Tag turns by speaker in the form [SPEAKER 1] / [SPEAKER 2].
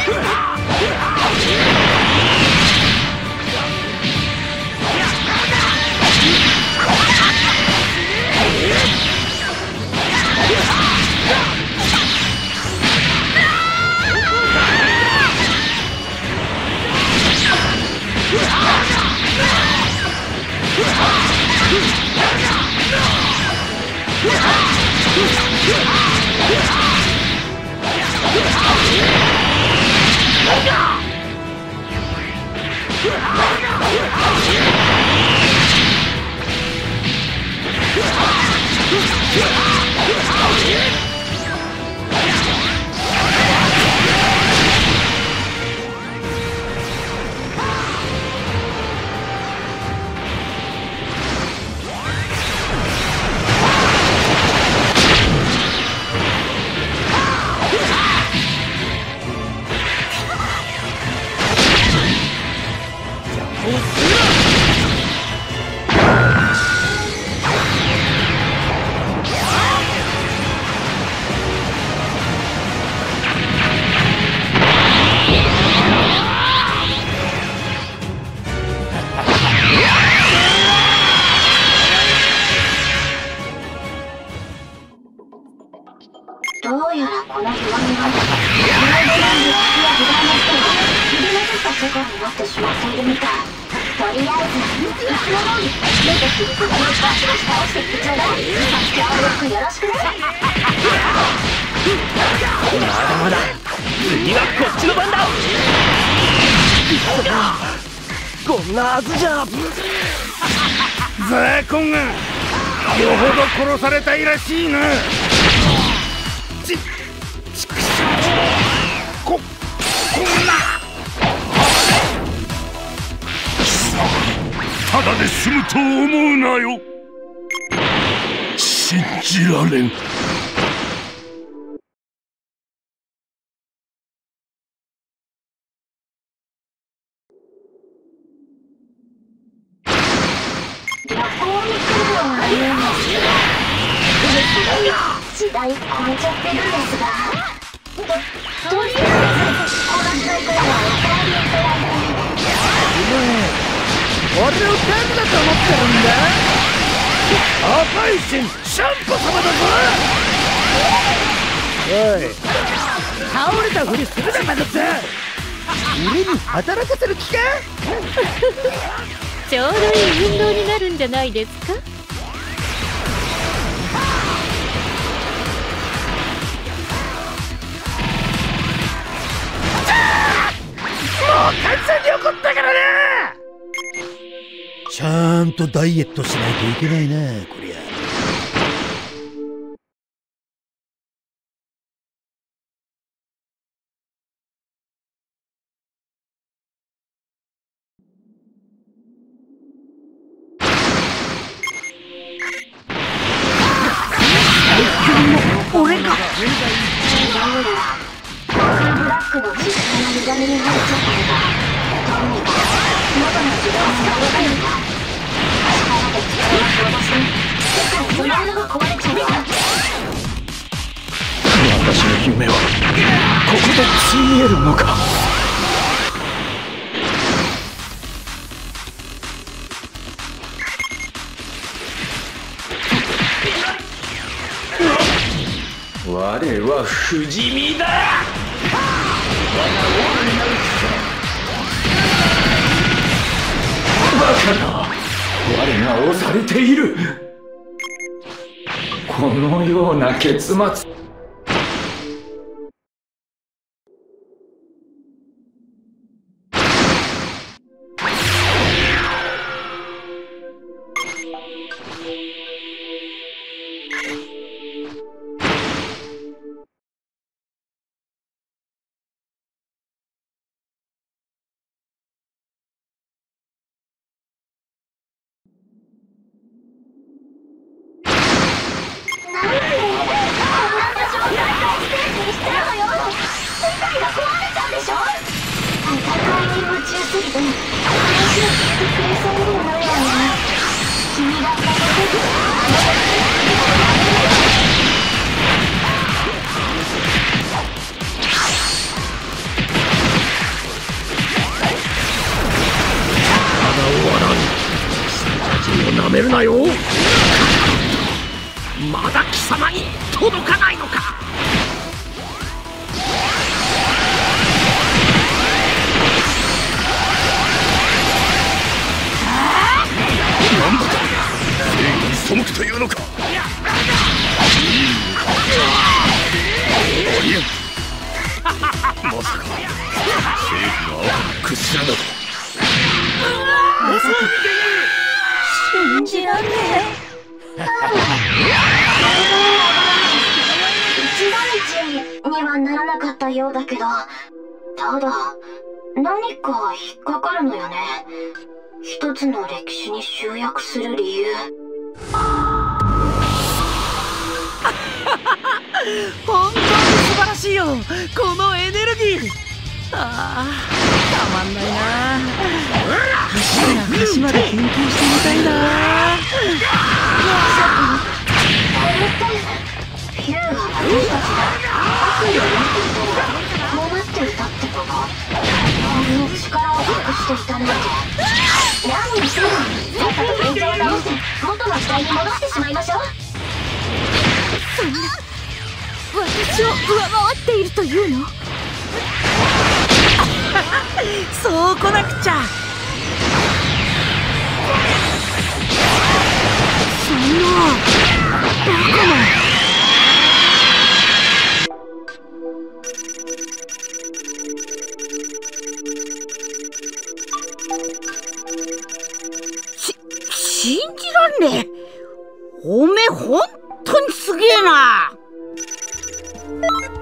[SPEAKER 1] どうやらこの不安が意外となんで敵や時代の人が切り抜けた世界になってしまっているみたい。とりあえずいつも通り出てきてこのバシバシ倒していってちょうだい。協力よろしくね。
[SPEAKER 2] まだまだ次はこっちの番だ。こんなはずじゃ
[SPEAKER 3] ザーコンがよほど殺されたいらしいな。こんなただで済むと思うなよ。信じられん。
[SPEAKER 1] 旅行に来るのは言うんですけど時代超えちゃってるんですが、とりあえずこの大会はお帰りいただいて。
[SPEAKER 2] 俺を誰だと思ってるんだ。赤い神シャンプ様だぞ。おい、倒れたふりするなバカさ。俺に働かせる気か。
[SPEAKER 4] ちょうどいい運動になるんじゃないですか。
[SPEAKER 2] もう完全に怒ったからな。
[SPEAKER 5] ちゃんとダイエットしないといけないなこりゃ。
[SPEAKER 2] 俺が
[SPEAKER 1] ブラックの実際の歪みに入っちゃったのがどうにか元の時代に戻れないか。力で机を戻し世界そのものが壊れちゃうよ。
[SPEAKER 2] 私の夢はここでついえるのか。我は不死身だ。バカだ。我が押されている。このような結末。
[SPEAKER 1] こ
[SPEAKER 3] るなよ。まだ貴様に届かないのか。なんだと、正義に背くというのか。いや、まさか正義が赤く屈するなど。
[SPEAKER 1] 信じらんねえ。一大事にはならなかったようだけど、ただ何か引っかかるのよね。一つの歴史に集約する理由。
[SPEAKER 2] 本当に素晴らしいよ、このエネルギー。ああ、たまんないな。端から端まで研究してみたいな。
[SPEAKER 1] ヒューが私たちが悪意を持っていたらこうなっていたってこと。こんな力を隠していたなんて。何にしてもやっぱり現状を直して元の時代に戻してしまいましょう。
[SPEAKER 4] そんな私を上回っているというの？
[SPEAKER 2] そうこなくちゃ。
[SPEAKER 4] そんなバカな。信じらんねえ。おめえほんとにすげえな。